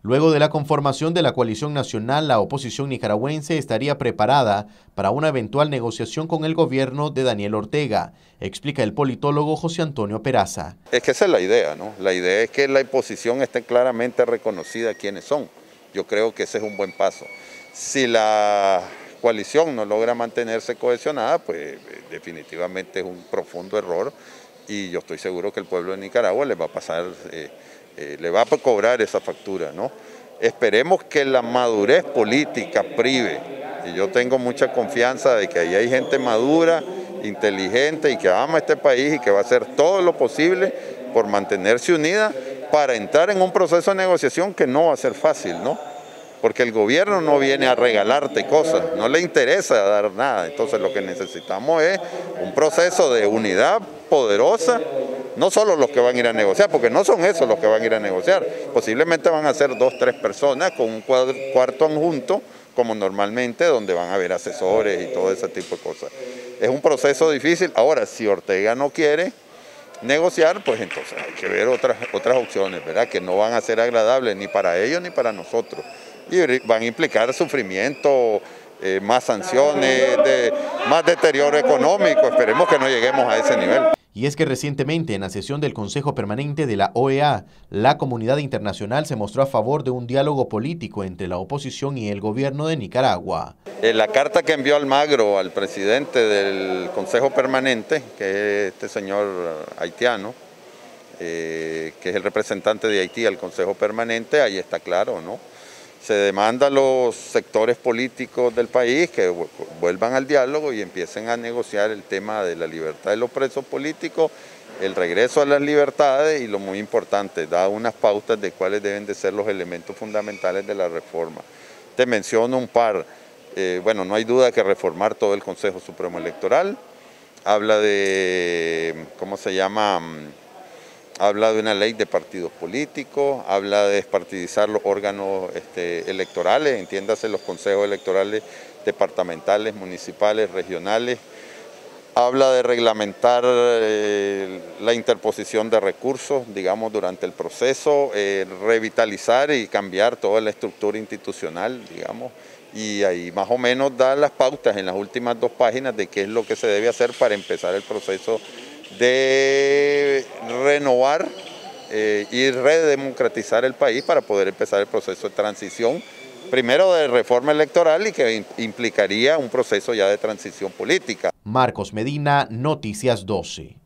Luego de la conformación de la coalición nacional, la oposición nicaragüense estaría preparada para una eventual negociación con el gobierno de Daniel Ortega, explica el politólogo José Antonio Peraza. Es que esa es la idea, ¿no? La idea es que la oposición esté claramente reconocida quiénes son. Yo creo que ese es un buen paso. Si la coalición no logra mantenerse cohesionada, pues definitivamente es un profundo error y yo estoy seguro que el pueblo de Nicaragua le va a pasar, le va a cobrar esa factura, ¿no? Esperemos que la madurez política prive, y yo tengo mucha confianza de que ahí hay gente madura, inteligente y que ama este país y que va a hacer todo lo posible por mantenerse unida para entrar en un proceso de negociación que no va a ser fácil, ¿no? Porque el gobierno no viene a regalarte cosas, no le interesa dar nada. Entonces lo que necesitamos es un proceso de unidad poderosa, no solo los que van a ir a negociar, porque no son esos los que van a ir a negociar, posiblemente van a ser 2 o 3 personas con un cuarto adjunto, como normalmente, donde van a haber asesores y todo ese tipo de cosas. Es un proceso difícil. Ahora, si Ortega no quiere negociar, pues entonces hay que ver otras opciones, ¿verdad? Que no van a ser agradables ni para ellos ni para nosotros. Y van a implicar sufrimiento, más sanciones, más deterioro económico. Esperemos que no lleguemos a ese nivel. Y es que recientemente en la sesión del Consejo Permanente de la OEA, la comunidad internacional se mostró a favor de un diálogo político entre la oposición y el gobierno de Nicaragua. La carta que envió Almagro al presidente del Consejo Permanente, que es este señor haitiano, que es el representante de Haití al Consejo Permanente, ahí está claro, ¿no? Se demanda a los sectores políticos del país que vuelvan al diálogo y empiecen a negociar el tema de la libertad de los presos políticos, el regreso a las libertades y lo muy importante, da unas pautas de cuáles deben de ser los elementos fundamentales de la reforma. Te menciono un par. Bueno, no hay duda que reformar todo el Consejo Supremo Electoral. Habla de, ¿cómo se llama? Habla de una ley de partidos políticos, habla de despartidizar los órganos electorales, entiéndase los consejos electorales departamentales, municipales, regionales. Habla de reglamentar la interposición de recursos, digamos, durante el proceso, revitalizar y cambiar toda la estructura institucional, digamos, y ahí más o menos da las pautas en las últimas 2 páginas de qué es lo que se debe hacer para empezar el proceso de renovar y redemocratizar el país para poder empezar el proceso de transición, primero de reforma electoral y que implicaría un proceso ya de transición política. Marcos Medina, Noticias 12.